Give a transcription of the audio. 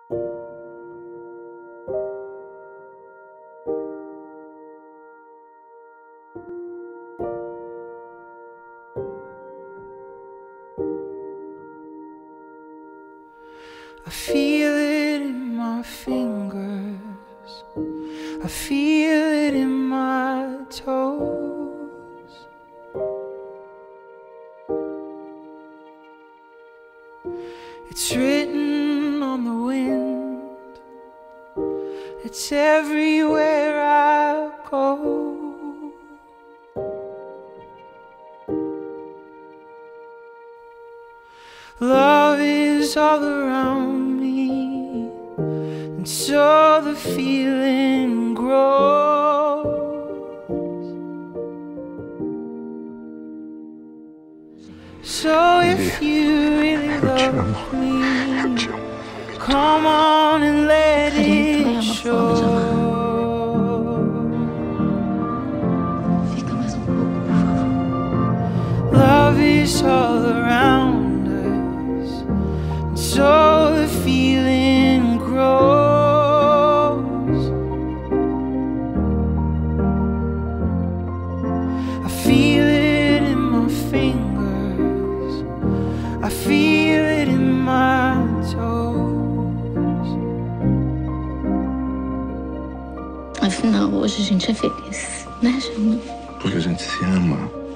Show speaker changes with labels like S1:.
S1: I feel it in my fingers, I feel it in my toes. It's written on the wind, it's everywhere I go. Love is all around me, and so the feeling grows. So if you really love me, come on and let it show.
S2: Fica mais pouco, por favor.
S1: Love is all around, so the feeling grows. I feel it in my fingers, I feel it in my toes.
S2: Afinal, hoje a gente é feliz, né, Germano?
S3: Porque a gente se ama.